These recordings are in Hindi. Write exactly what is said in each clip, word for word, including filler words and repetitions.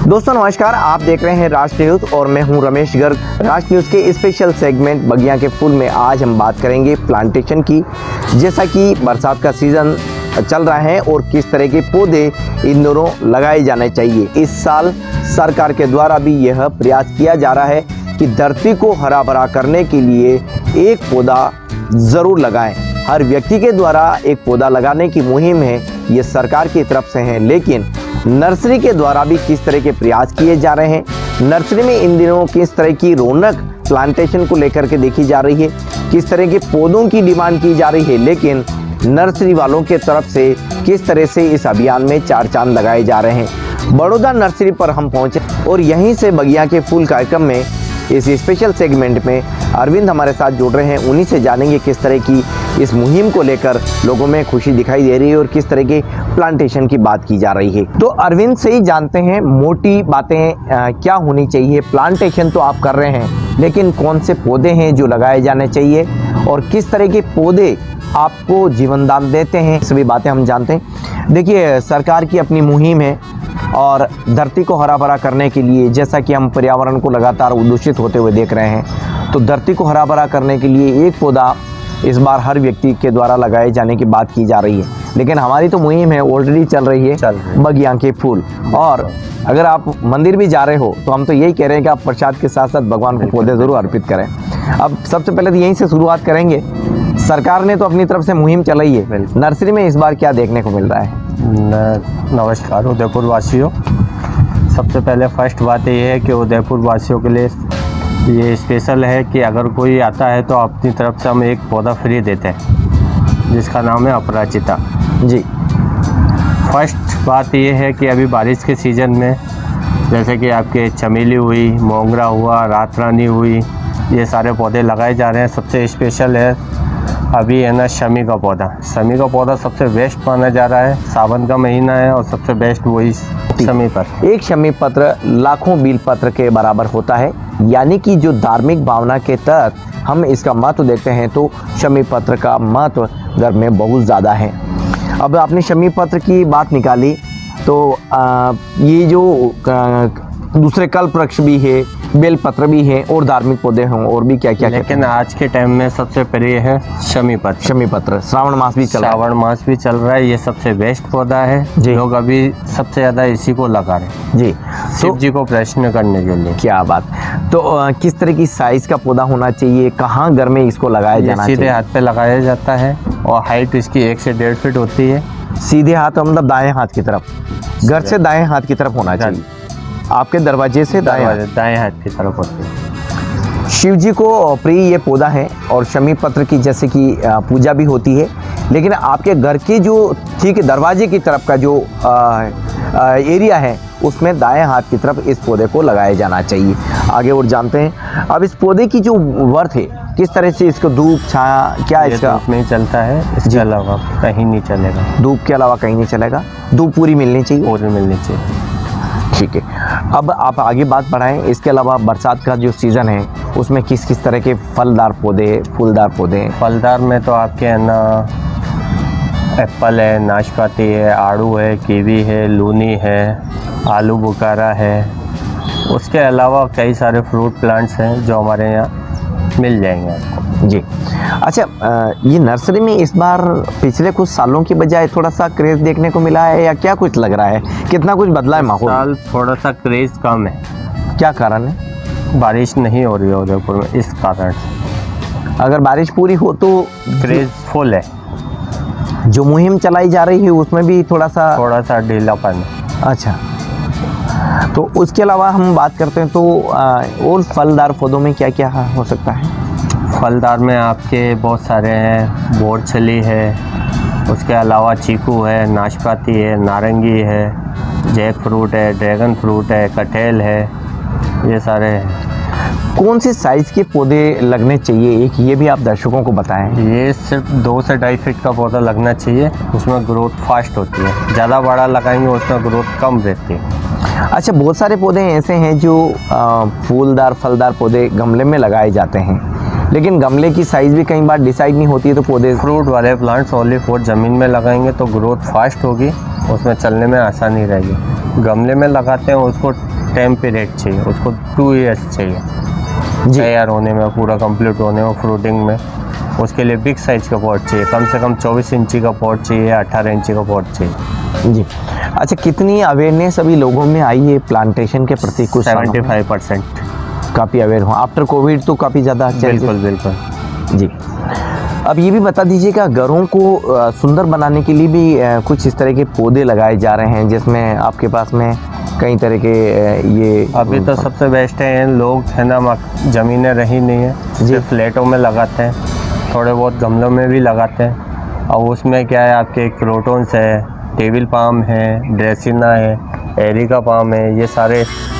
दोस्तों नमस्कार, आप देख रहे हैं राष्ट्र न्यूज़ और मैं हूं रमेश गर्ग। राष्ट्र न्यूज़ के स्पेशल सेगमेंट बगिया के फूल में आज हम बात करेंगे प्लांटेशन की। जैसा कि बरसात का सीज़न चल रहा है और किस तरह के पौधे इन दोनों लगाए जाने चाहिए। इस साल सरकार के द्वारा भी यह प्रयास किया जा रहा है कि धरती को हरा भरा करने के लिए एक पौधा ज़रूर लगाएं। हर व्यक्ति के द्वारा एक पौधा लगाने की मुहिम है, ये सरकार की तरफ से है, लेकिन नर्सरी के द्वारा भी किस तरह के प्रयास किए जा रहे हैं। नर्सरी में इन दिनों किस तरह की रौनक प्लांटेशन को लेकर के देखी जा रही है, किस तरह के पौधों की डिमांड की जा रही है, लेकिन नर्सरी वालों के तरफ से किस तरह से इस अभियान में चार चांद लगाए जा रहे हैं। बड़ौदा नर्सरी पर हम पहुंचे और यहीं से बगिया के फूल कार्यक्रम में इस स्पेशल सेगमेंट में अरविंद हमारे साथ जुड़ रहे हैं। उन्हीं से जानेंगे किस तरह की इस मुहिम को लेकर लोगों में खुशी दिखाई दे रही है और किस तरह के प्लांटेशन की बात की जा रही है। तो अरविंद से ही जानते हैं मोटी बातें आ, क्या होनी चाहिए। प्लांटेशन तो आप कर रहे हैं, लेकिन कौन से पौधे हैं जो लगाए जाने चाहिए और किस तरह के पौधे आपको जीवन दान देते हैं, सभी बातें हम जानते हैं। देखिए, सरकार की अपनी मुहिम है और धरती को हरा भरा करने के लिए, जैसा कि हम पर्यावरण को लगातार दूषित होते हुए देख रहे हैं, तो धरती को हरा भरा करने के लिए एक पौधा इस बार हर व्यक्ति के द्वारा लगाए जाने की बात की जा रही है। लेकिन हमारी तो मुहिम है, ऑलरेडी चल रही है चल बगिया के फूल। और अगर आप मंदिर भी जा रहे हो तो हम तो यही कह रहे हैं कि आप प्रसाद के साथ साथ भगवान को पौधे ज़रूर अर्पित करें। अब सबसे पहले तो यहीं से शुरुआत करेंगे। सरकार ने तो अपनी तरफ से मुहिम चलाई है, नर्सरी में इस बार क्या देखने को मिल रहा है? नमस्कार उदयपुर वासियों। सबसे पहले फर्स्ट बात ये है कि उदयपुर वासियों के लिए ये स्पेशल है कि अगर कोई आता है तो अपनी तरफ से हम एक पौधा फ्री देते हैं जिसका नाम है अपराजिता जी। फर्स्ट बात ये है कि अभी बारिश के सीज़न में जैसे कि आपके चमेली हुई, मोगरा हुआ, रात रानी हुई, ये सारे पौधे लगाए जा रहे हैं। सबसे स्पेशल है अभी है ना शमी का पौधा। शमी का पौधा सबसे बेस्ट माना जा रहा है। सावन का महीना है और सबसे बेस्ट वही शमी पत्र। एक शमी पत्र लाखों बील पत्र के बराबर होता है, यानी कि जो धार्मिक भावना के तहत हम इसका महत्व देखते हैं तो शमी पत्र का महत्व घर में बहुत ज़्यादा है। अब आपने शमी पत्र की बात निकाली तो आ, ये जो आ, दूसरे कल्प वृक्ष भी है, बेल पत्र भी है और धार्मिक पौधे हों और भी क्या क्या। लेकिन आज के टाइम में सबसे प्रिय है शमी पत्र। शमी पत्र श्रावण मास भी चल रहा है। श्रावण मास भी चल रहा है। ये सबसे बेस्ट पौधा है। लोग अभी सबसे ज़्यादा इसी को लगा रहे जी, शिव तो, जी को प्रश्न करने के लिए। क्या बात। तो आ, किस तरह की साइज़ का पौधा होना चाहिए, कहाँ घर में इसको लगाया जाना चाहिए? सीधे हाथ पे लगाया जाता है और हाइट इसकी एक से डेढ़ फीट होती है। सीधे हाथ मतलब दाएं हाथ की तरफ, घर से दाएं हाथ की तरफ होना चाहिए। आपके दरवाजे से दाएं दाएं हाथ की तरफ होती है। शिव जी को प्रिय ये पौधा है और शमी पत्र की जैसे कि पूजा भी होती है, लेकिन आपके घर के जो ठीक दरवाजे की तरफ का जो आ, आ, एरिया है उसमें दाएं हाथ की तरफ इस पौधे को लगाया जाना चाहिए। आगे और जानते हैं अब इस पौधे की जो वर्थ है, किस तरह से इसको धूप छाया क्या इसका धूप में चलता है, इसके अलावा कहीं नहीं चलेगा। धूप के अलावा कहीं नहीं चलेगा, धूप पूरी मिलनी चाहिए। पूरी मिलनी चाहिए। ठीक है, अब आप आगे बात बढ़ाएं। इसके अलावा बरसात का जो सीज़न है उसमें किस किस तरह के फलदार पौधे, फूलदार पौधे? फलदार में तो आपके है ना एप्पल है, नाशपाती है, आड़ू है, कीवी है, लूनी है, आलू बुखारा है। उसके अलावा कई सारे फ्रूट प्लांट्स हैं जो हमारे यहाँ मिल जाएंगे आपको जी। अच्छा, ये नर्सरी में इस बार पिछले कुछ सालों की बजाय थोड़ा सा क्रेज़ देखने को मिला है या क्या कुछ लग रहा है? कितना कुछ बदला है माहौल? साल थोड़ा सा क्रेज़ कम है। क्या कारण है? बारिश नहीं हो रही है उदयपुर में, इस कारण से। अगर बारिश पूरी हो तो क्रेज़ फुल है। जो मुहिम चलाई जा रही है उसमें भी थोड़ा सा थोड़ा सा ढीलापन है। अच्छा, तो उसके अलावा हम बात करते हैं तो और फलदार पौधों में क्या क्या हो सकता है? फलदार में आपके बहुत सारे हैं। बोरछली है, उसके अलावा चीकू है, नाशपाती है, नारंगी है, जैक फ्रूट है, ड्रैगन फ्रूट है, कटहल है, ये सारे हैं। कौन से साइज़ के पौधे लगने चाहिए, एक ये भी आप दर्शकों को बताएं। ये सिर्फ दो से ढाई फीट का पौधा लगना चाहिए, उसमें ग्रोथ फास्ट होती है। ज़्यादा बड़ा लगाएंगे उसमें ग्रोथ कम रहती है। अच्छा, बहुत सारे पौधे ऐसे हैं जो आ, फूलदार फलदार पौधे गमले में लगाए जाते हैं, लेकिन गमले की साइज़ भी कई बार डिसाइड नहीं होती है, तो पौधे फ्रूट वाले प्लांट्स ओनली फॉर ज़मीन में लगाएंगे तो ग्रोथ फास्ट होगी, उसमें चलने में आसानी रहेगी। गमले में लगाते हैं उसको टाइम पीरियड चाहिए, उसको टू इयर्स चाहिए जी तैयार होने में, पूरा कंप्लीट होने में, फ्रूटिंग में। उसके लिए बिग साइज़ का पॉट चाहिए, कम से कम चौबीस इंची का पॉट चाहिए, अठारह इंची का पॉट चाहिए। जी। अच्छा, कितनी अवेयरनेस अभी लोगों में आई है प्लांटेशन के प्रति? कुछ सेवेंटी फाइव परसेंट काफ़ी अवेयर हो। आफ्टर कोविड तो काफ़ी ज़्यादा बिल्कुल बिल्कुल जी। अब ये भी बता दीजिएगा, घरों को अ, सुंदर बनाने के लिए भी अ, कुछ इस तरह के पौधे लगाए जा रहे हैं, जिसमें आपके पास में कई तरह के अ, ये अभी तो सबसे बेस्ट है, लोग है ना, मक- ज़मीनें रही नहीं है, सिर्फ फ्लैटों में लगाते हैं, थोड़े बहुत गमलों में भी लगाते हैं। और उसमें क्या है, आपके क्रोटोन्स है, टेबल पाम है, ड्रेसिना है, एरिका पाम है, ये सारे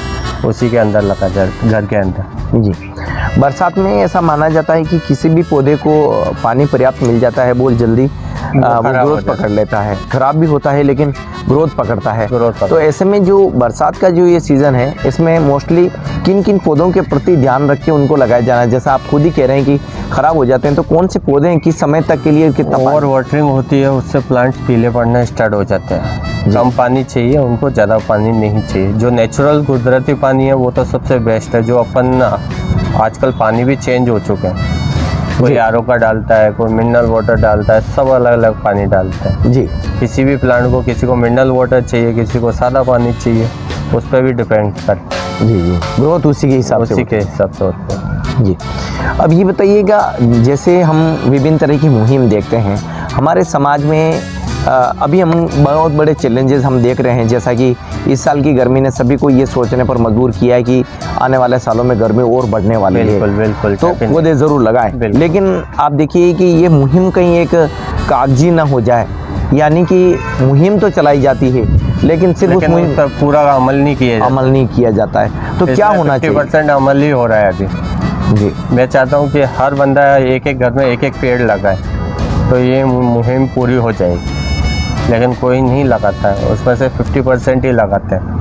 उसी के अंदर लगा जाए, घर के अंदर। जी। बरसात में ऐसा माना जाता है कि किसी भी पौधे को पानी पर्याप्त मिल जाता है, बहुत जल्दी आ, वो ग्रोथ पकड़ लेता है। खराब भी होता है लेकिन ग्रोथ पकड़ता है। ग्रोथ तो ऐसे में जो बरसात का जो ये सीज़न है, इसमें मोस्टली किन किन पौधों के प्रति ध्यान रख के उनको लगाया जाना है? जैसा आप खुद ही कह रहे हैं कि ख़राब हो जाते हैं, तो कौन से पौधे हैं, किस समय तक के लिए, कितना ओवर वाटरिंग होती है, उससे प्लांट्स पीले पड़ना स्टार्ट हो जाते हैं। कम पानी चाहिए उनको, ज़्यादा पानी नहीं चाहिए। जो नेचुरल कुदरती पानी है वो तो सबसे बेस्ट है। जो अपन आजकल पानी भी चेंज हो चुके हैं, कोई आर ओ का डालता है, कोई मिनरल वाटर डालता है, सब अलग अलग पानी डालता है जी। किसी भी प्लांट को, किसी को मिनरल वाटर चाहिए, किसी को सादा पानी चाहिए, उस पर भी डिपेंड करता है। जी जी, ग्रोथ उसी के हिसाब से उसी के हिसाब से होता है। जी। अब ये बताइएगा, जैसे हम विभिन्न तरह की मुहिम देखते हैं हमारे समाज में, अ, अभी हम बहुत बड़े चैलेंजेस हम देख रहे हैं, जैसा कि इस साल की गर्मी ने सभी को ये सोचने पर मजबूर किया है कि आने वाले सालों में गर्मी और बढ़ने वाली है। बिल्कुल बिल्कुल, तो पौधे ज़रूर लगाएं। लेकिन आप देखिए कि ये मुहिम कहीं एक कागजी ना हो जाए, यानी कि मुहिम तो चलाई जाती है लेकिन सिर्फ लेकिन उस मुहिम पर पूरा अमल नहीं किया जाता। अमल नहीं किया जाता है। तो क्या होना चाहिए? फिफ्टी परसेंट अमल ही हो रहा है अभी। जी। मैं चाहता हूँ कि हर बंदा एक एक घर में एक एक पेड़ लगाए, तो ये मुहिम पूरी हो जाएगी। लेकिन कोई नहीं लगाता है, उसमें से फिफ्टी परसेंट ही लगाते हैं।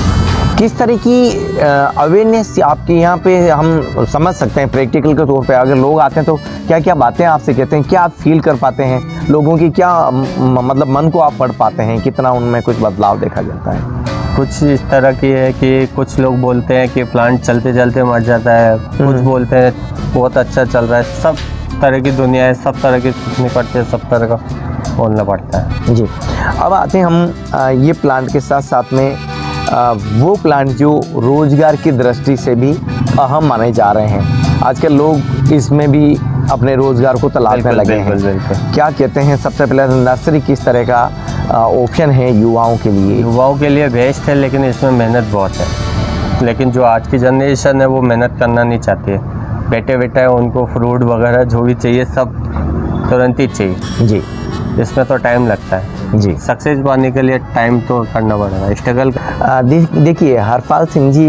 किस तरह की अवेयरनेस आपके यहाँ पे हम समझ सकते हैं प्रैक्टिकल के तौर पे? अगर लोग आते हैं तो क्या क्या बातें आपसे कहते हैं, क्या आप फील कर पाते हैं लोगों की, क्या म, मतलब मन को आप पढ़ पाते हैं, कितना उनमें कुछ बदलाव देखा जाता है? कुछ इस तरह की है कि कुछ लोग बोलते हैं कि प्लांट चलते चलते मर जाता है, कुछ बोलते हैं बहुत अच्छा चल रहा है। सब तरह की दुनिया है, सब तरह की सोचनी पड़ती है, सब तरह का बोलना पड़ता है। जी। अब आते हैं हम आ, ये प्लांट के साथ साथ में आ, वो प्लांट जो रोज़गार की दृष्टि से भी अहम माने जा रहे हैं। आजकल लोग इसमें भी अपने रोज़गार को तलाशने लगे हैं। क्या कहते हैं, सबसे पहले नर्सरी किस तरह का ऑप्शन है युवाओं के लिए? युवाओं के लिए बेस्ट है, लेकिन इसमें मेहनत बहुत है। लेकिन जो आज की जनरेशन है वो मेहनत करना नहीं चाहती है। बैठे बैठे है, उनको फ्रूट वगैरह जो भी चाहिए सब तुरंत ही चाहिए। जी। इसमें तो टाइम लगता है। जी। सक्सेस पाने के लिए टाइम तो करना पड़ेगा, स्ट्रगल। देखिए हरपाल सिंह जी,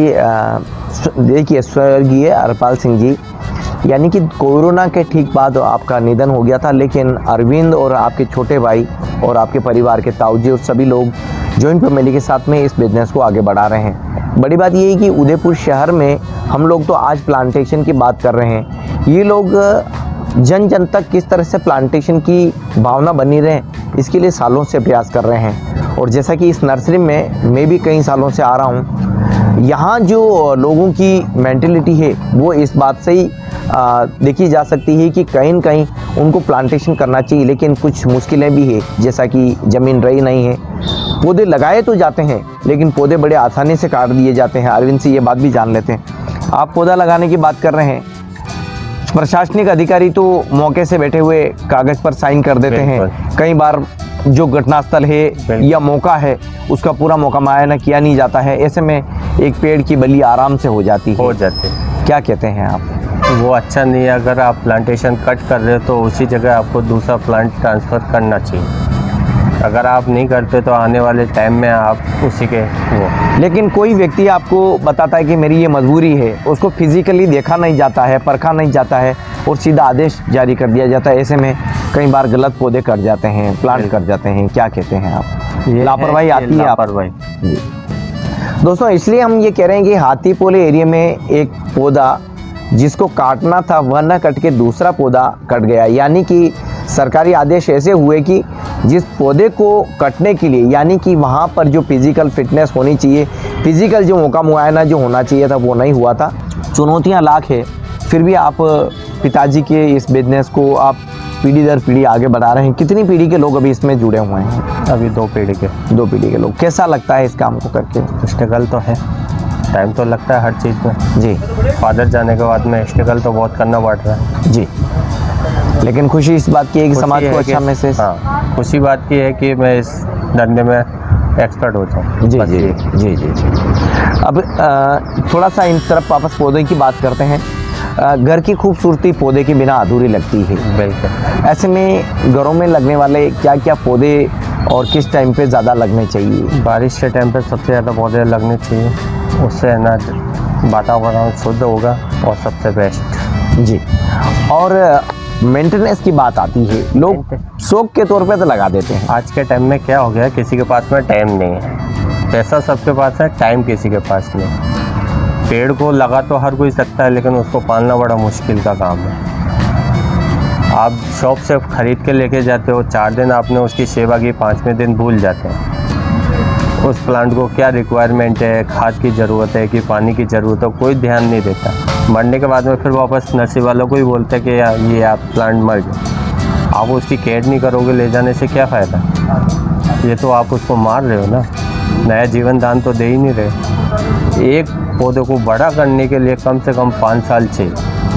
देखिए स्वर्गीय हरपाल सिंह जी, यानी कि कोरोना के ठीक बाद आपका निधन हो गया था, लेकिन अरविंद और आपके छोटे भाई और आपके परिवार के ताऊजी और सभी लोग जॉइंट फैमिली के साथ में इस बिज़नेस को आगे बढ़ा रहे हैं। बड़ी बात ये है कि उदयपुर शहर में हम लोग तो आज प्लांटेशन की बात कर रहे हैं, ये लोग जन जन तक किस तरह से प्लांटेशन की भावना बनी रहे इसके लिए सालों से प्रयास कर रहे हैं। और जैसा कि इस नर्सरी में मैं भी कई सालों से आ रहा हूँ, यहाँ जो लोगों की मेंटेलिटी है वो इस बात से ही देखी जा सकती है कि कहीं न कहीं उनको प्लांटेशन करना चाहिए, लेकिन कुछ मुश्किलें भी है, जैसा कि ज़मीन रही नहीं है। पौधे लगाए तो जाते हैं लेकिन पौधे बड़े आसानी से काट दिए जाते हैं। अरविंद से ये बात भी जान लेते हैं। आप पौधा लगाने की बात कर रहे हैं, प्रशासनिक अधिकारी तो मौके से बैठे हुए कागज़ पर साइन कर देते हैं। कई बार जो घटनास्थल है या मौका है उसका पूरा मौका मुआयना किया नहीं जाता है। ऐसे में एक पेड़ की बलि आराम से हो जाती है। हो जाती है। क्या कहते हैं आप? वो अच्छा नहीं है। अगर आप प्लांटेशन कट कर रहे हो तो उसी जगह आपको दूसरा प्लांट ट्रांसफ़र करना चाहिए। अगर आप नहीं करते तो आने वाले टाइम में आप उसी के वो। लेकिन कोई व्यक्ति आपको बताता है कि मेरी ये मजबूरी है, उसको फिजिकली देखा नहीं जाता है, परखा नहीं जाता है और सीधा आदेश जारी कर दिया जाता है। ऐसे में कई बार गलत पौधे कट जाते हैं, प्लांट कट जाते हैं। क्या कहते हैं आप? लापरवाही आती है। लापरवाही जी दोस्तों, इसलिए हम ये कह रहे हैं कि हाथीपोले एरिया में एक पौधा जिसको काटना था वह न कट के दूसरा पौधा कट गया, यानी कि सरकारी आदेश ऐसे हुए कि जिस पौधे को कटने के लिए, यानी कि वहाँ पर जो फिज़िकल फिटनेस होनी चाहिए, फिज़िकल जो मौका मुआयना जो होना चाहिए था, वो नहीं हुआ था। चुनौतियाँ लाख है, फिर भी आप पिताजी के इस बिजनेस को आप पीढ़ी दर पीढ़ी आगे बढ़ा रहे हैं। कितनी पीढ़ी के लोग अभी इसमें जुड़े हुए हैं? अभी दो पीढ़ी के दो पीढ़ी के लोग। कैसा लगता है इस काम को करके? स्ट्रगल तो है, टाइम तो लगता है हर चीज़ में जी। फादर जाने के बाद में स्ट्रगल तो बहुत करना पड़ रहा है जी, लेकिन खुशी इस बात की है कि समाज को अच्छा मैसेज। हाँ, खुशी बात की है कि मैं इस धंधे में एक्सपर्ट हो जाऊँ। जी जी जी जी जी। अब आ, थोड़ा सा इन तरफ वापस पौधे की बात करते हैं। आ, घर की खूबसूरती पौधे के बिना अधूरी लगती है। बिल्कुल। ऐसे में घरों में लगने वाले क्या क्या पौधे और किस टाइम पे ज़्यादा लगने चाहिए? बारिश के टाइम पे सबसे ज़्यादा पौधे लगने चाहिए, उससे है ना वातावरण शुद्ध होगा और सबसे बेस्ट। जी। और मेंटेनेंस की बात आती है, लोग शौक के तौर पे तो लगा देते हैं। आज के टाइम में क्या हो गया, किसी के पास में टाइम नहीं है। पैसा सबके पास है, टाइम किसी के पास नहीं। पेड़ को लगा तो हर कोई सकता है, लेकिन उसको पालना बड़ा मुश्किल का काम है। आप शॉप से ख़रीद के लेके जाते हो, चार दिन आपने उसकी सेवा की, पाँचवें दिन भूल जाते हैं उस प्लांट को क्या रिक्वायरमेंट है, खाद की ज़रूरत है कि पानी की ज़रूरत है, कोई ध्यान नहीं देता। मरने के बाद में फिर वापस नर्सरी वालों को ही बोलते हैं कि ये आप प्लांट मर गए। आप उसकी केयर नहीं करोगे, ले जाने से क्या फ़ायदा? ये तो आप उसको मार रहे हो ना, नया जीवन दान तो दे ही नहीं रहे। एक पौधे को बड़ा करने के लिए कम से कम पाँच साल चाहिए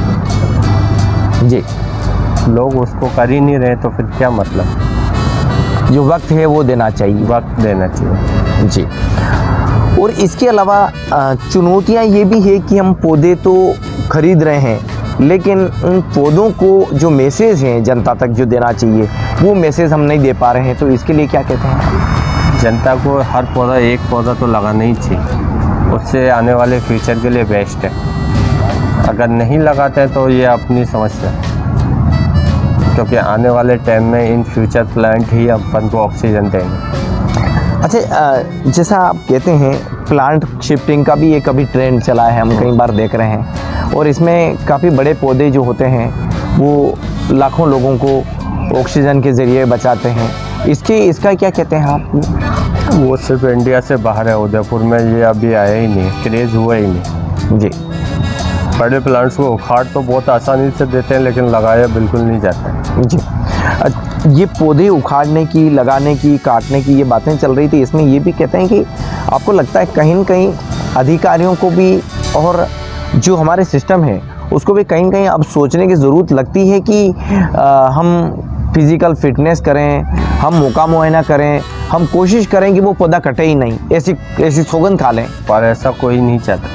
जी। लोग उसको कर ही नहीं रहे, तो फिर क्या मतलब? जो वक्त है वो देना चाहिए, वक्त देना चाहिए जी। और इसके अलावा चुनौतियाँ ये भी है कि हम पौधे तो खरीद रहे हैं, लेकिन उन पौधों को जो मैसेज हैं जनता तक जो देना चाहिए, वो मैसेज हम नहीं दे पा रहे हैं। तो इसके लिए क्या कहते हैं? जनता को हर पौधा, एक पौधा तो लगाना ही चाहिए, उससे आने वाले फ्यूचर के लिए बेस्ट है। अगर नहीं लगाते हैं तो ये अपनी समस्या है, क्योंकि आने वाले टाइम में इन फ्यूचर प्लांट ही अपन को ऑक्सीजन देंगे। अच्छा, जैसा आप कहते हैं प्लांट शिफ्टिंग का भी एक अभी ट्रेंड चला है, हम कई बार देख रहे हैं, और इसमें काफ़ी बड़े पौधे जो होते हैं वो लाखों लोगों को ऑक्सीजन के ज़रिए बचाते हैं। इसके इसका क्या कहते हैं आप? वो सिर्फ इंडिया से बाहर है, उदयपुर में ये अभी आया ही नहीं, क्रेज़ हुआ ही नहीं जी। बड़े प्लांट्स को उखाड़ तो बहुत आसानी से देते हैं, लेकिन लगाया बिल्कुल नहीं जाता जी। ये पौधे उखाड़ने की, लगाने की, काटने की ये बातें चल रही थी, इसमें ये भी कहते हैं कि आपको लगता है कहीं न कहीं अधिकारियों को भी और जो हमारे सिस्टम है उसको भी कहीं न कहीं अब सोचने की ज़रूरत लगती है कि आ, हम फिज़िकल फिटनेस करें, हम मौका मुआयना करें, हम कोशिश करें कि वो पौधा कटे ही नहीं, ऐसी ऐसी सौगंध खा लें। पर ऐसा कोई नहीं चाहता,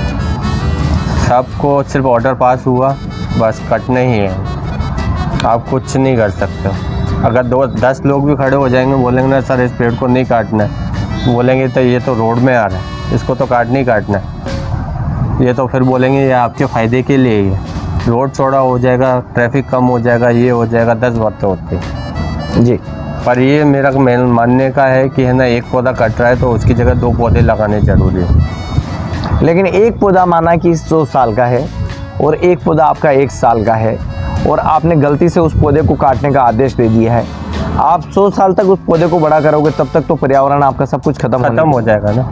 सबको सिर्फ ऑर्डर पास हुआ, बस कटना ही है, आप कुछ नहीं कर सकते हो। अगर दो दस लोग भी खड़े हो जाएंगे, बोलेंगे ना सर इस पेड़ को नहीं काटना है, बोलेंगे तो ये तो रोड में आ रहा है, इसको तो काटना ही काटना है, ये तो फिर बोलेंगे ये आपके फ़ायदे के लिए ही है, रोड चौड़ा हो जाएगा, ट्रैफिक कम हो जाएगा, ये हो जाएगा, दस बातें होती हैं जी। पर ये मेरा मानने का है कि है ना, एक पौधा कट रहा है तो उसकी जगह दो पौधे लगाने ज़रूरी है। लेकिन एक पौधा माना कि सौ साल का है और एक पौधा आपका एक साल का है, और आपने गलती से उस पौधे को काटने का आदेश दे दिया है, आप सौ साल तक उस पौधे को बड़ा करोगे, तब तक तो पर्यावरण आपका सब कुछ खत्म खत्म हो जाएगा ना।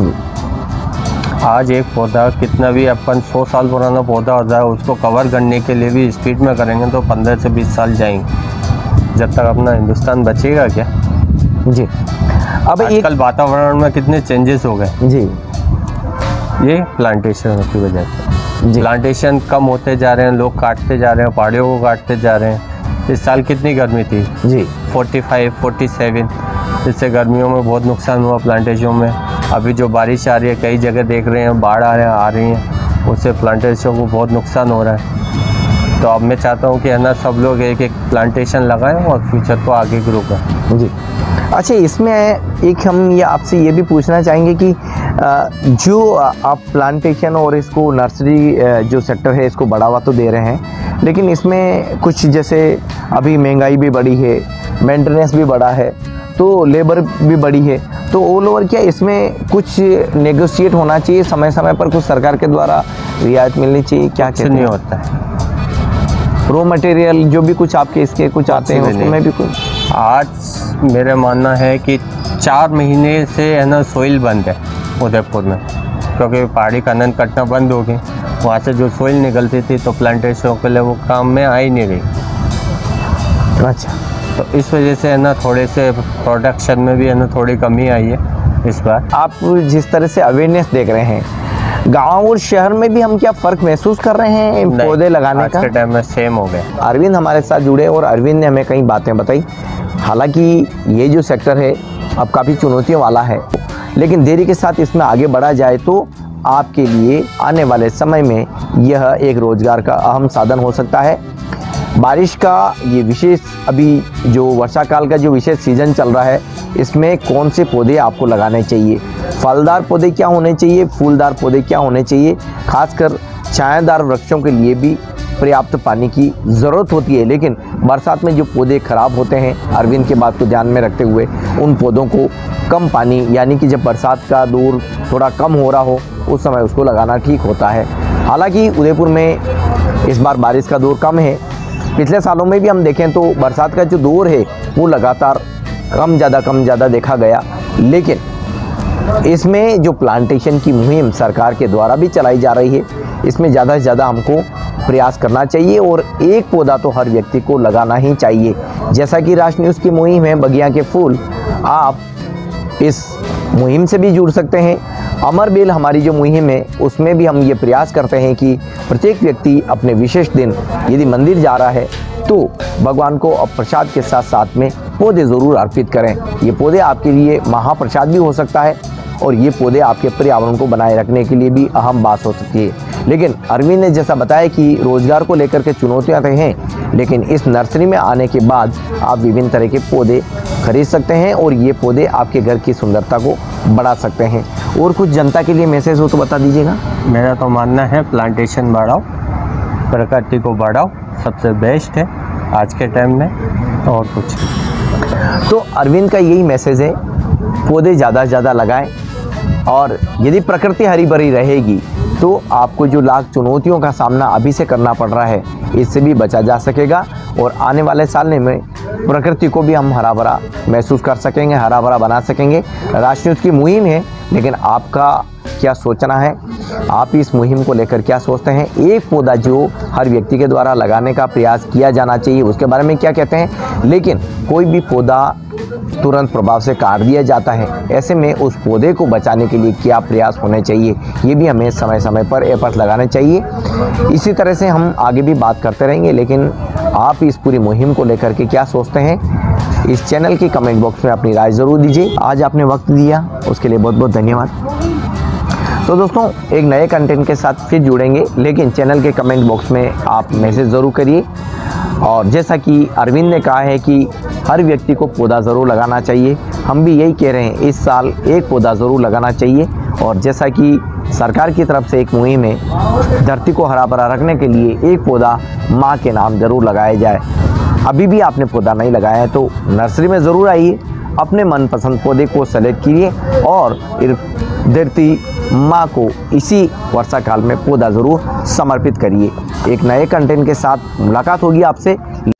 आज एक पौधा कितना भी अपन सौ साल पुराना पौधा होता है, उसको कवर करने के लिए भी स्पीड में करेंगे तो पंद्रह से बीस साल जाएंगे, जब तक अपना हिंदुस्तान बचेगा क्या? जी। अब आजकल वातावरण में कितने चेंजेस हो गए जी, ये प्लांटेशन की वजह से। जी। प्लांटेशन कम होते जा रहे हैं, लोग काटते जा रहे हैं, पहाड़ियों को काटते जा रहे हैं। इस साल कितनी गर्मी थी जी, पैंतालीस, सैंतालीस, इससे गर्मियों में बहुत नुकसान हुआ प्लांटेशन में। अभी जो बारिश आ रही है, कई जगह देख रहे हैं बाढ़ आ रहे आ रही हैं, उससे प्लांटेशन को बहुत नुकसान हो रहा है। तो अब मैं चाहता हूँ कि है ना, सब लोग एक एक प्लांटेशन लगाएं और फ्यूचर को आगे ग्रो करें। जी। अच्छा, इसमें एक हम ये आपसे ये भी पूछना चाहेंगे कि जो आप प्लांटेशन और इसको नर्सरी जो सेक्टर है इसको बढ़ावा तो दे रहे हैं, लेकिन इसमें कुछ जैसे अभी महंगाई भी बढ़ी है, मेंटेनेंस भी बढ़ा है, तो लेबर भी बढ़ी है, तो ऑल ओवर क्या इसमें कुछ नेगोशिएट होना चाहिए, समय समय पर कुछ सरकार के द्वारा रियायत मिलनी चाहिए? क्या कुछ नहीं होता है, रॉ मटेरियल जो भी कुछ आपके इसके कुछ आते हैं उसमें भी कुछ आज मेरा मानना है कि चार महीने से है ना सोइल बंद है उदयपुर में, क्योंकि पहाड़ी खनन कटना बंद हो गई। वहाँ से जो सोइल निकलती थी तो प्लांटेशन के लिए वो काम में आ ही नहीं रही। अच्छा, तो इस वजह से है ना थोड़े से प्रोडक्शन में भी है ना थोड़ी कमी आई है इस बार। आप जिस तरह से अवेयरनेस देख रहे हैं, गांव और शहर में भी हम क्या फ़र्क महसूस कर रहे हैं इन पौधे लगाने आज का? के टाइम में सेम हो गया। अरविंद हमारे साथ जुड़े और अरविंद ने हमें कई बातें बताई। हालांकि ये जो सेक्टर है अब काफ़ी चुनौतियों वाला है, लेकिन देरी के साथ इसमें आगे बढ़ा जाए तो आपके लिए आने वाले समय में यह एक रोज़गार का अहम साधन हो सकता है। बारिश का ये विशेष अभी जो वर्षा काल का जो विशेष सीज़न चल रहा है, इसमें कौन से पौधे आपको लगाने चाहिए, फलदार पौधे क्या होने चाहिए, फूलदार पौधे क्या होने चाहिए, खासकर छायादार वृक्षों के लिए भी पर्याप्त पानी की ज़रूरत होती है। लेकिन बरसात में जो पौधे ख़राब होते हैं, अरविंद के बात को ध्यान में रखते हुए उन पौधों को कम पानी, यानी कि जब बरसात का दौर थोड़ा कम हो रहा हो उस समय उसको लगाना ठीक होता है। हालांकि उदयपुर में इस बार बारिश का दौर कम है। पिछले सालों में भी हम देखें तो बरसात का जो दौर है वो लगातार कम ज़्यादा कम ज़्यादा देखा गया, लेकिन इसमें जो प्लांटेशन की मुहिम सरकार के द्वारा भी चलाई जा रही है, इसमें ज़्यादा से ज़्यादा हमको प्रयास करना चाहिए और एक पौधा तो हर व्यक्ति को लगाना ही चाहिए। जैसा कि राष्ट्र न्यूज़ की मुहिम है बगिया के फूल, आप इस मुहिम से भी जुड़ सकते हैं। अमर बेल हमारी जो मुहिम है उसमें भी हम ये प्रयास करते हैं कि प्रत्येक व्यक्ति अपने विशेष दिन यदि मंदिर जा रहा है तो भगवान को अब प्रसाद के साथ साथ में पौधे ज़रूर अर्पित करें। ये पौधे आपके लिए महाप्रसाद भी हो सकता है और ये पौधे आपके पर्यावरण को बनाए रखने के लिए भी अहम बात हो सकती है। लेकिन अरविंद ने जैसा बताया कि रोज़गार को लेकर के चुनौतियाँ तो हैं, लेकिन इस नर्सरी में आने के बाद आप विभिन्न तरह के पौधे खरीद सकते हैं और ये पौधे आपके घर की सुंदरता को बढ़ा सकते हैं। और कुछ जनता के लिए मैसेज हो तो बता दीजिएगा। मेरा तो मानना है प्लांटेशन बढ़ाओ, प्रकृति को बढ़ाओ, सबसे बेस्ट है आज के टाइम में। और कुछ तो अरविंद का यही मैसेज है, पौधे ज़्यादा से ज़्यादा लगाएं और यदि प्रकृति हरी भरी रहेगी तो आपको जो लाख चुनौतियों का सामना अभी से करना पड़ रहा है इससे भी बचा जा सकेगा और आने वाले साल में प्रकृति को भी हम हरा भरा महसूस कर सकेंगे, हरा भरा बना सकेंगे। राष्ट्र न्यूज़ की मुहिम है, लेकिन आपका क्या सोचना है, आप इस मुहिम को लेकर क्या सोचते हैं? एक पौधा जो हर व्यक्ति के द्वारा लगाने का प्रयास किया जाना चाहिए उसके बारे में क्या कहते हैं? लेकिन कोई भी पौधा तुरंत प्रभाव से काट दिया जाता है, ऐसे में उस पौधे को बचाने के लिए क्या प्रयास होने चाहिए, ये भी हमें समय समय पर एफर्ट लगाने चाहिए। इसी तरह से हम आगे भी बात करते रहेंगे, लेकिन आप इस पूरी मुहिम को लेकर के क्या सोचते हैं इस चैनल के कमेंट बॉक्स में अपनी राय ज़रूर दीजिए। आज आपने वक्त दिया उसके लिए बहुत बहुत धन्यवाद। तो दोस्तों, एक नए कंटेंट के साथ फिर जुड़ेंगे, लेकिन चैनल के कमेंट बॉक्स में आप मैसेज ज़रूर करिए। और जैसा कि अरविंद ने कहा है कि हर व्यक्ति को पौधा ज़रूर लगाना चाहिए, हम भी यही कह रहे हैं, इस साल एक पौधा ज़रूर लगाना चाहिए। और जैसा कि सरकार की तरफ से एक मुहिम है, धरती को हरा भरा रखने के लिए एक पौधा माँ के नाम ज़रूर लगाया जाए। अभी भी आपने पौधा नहीं लगाया है तो नर्सरी में ज़रूर आइए, अपने मनपसंद पौधे को सेलेक्ट कीजिए और धरती माँ को इसी वर्षा काल में पौधा ज़रूर समर्पित करिए। एक नए कंटेंट के साथ मुलाकात होगी आपसे।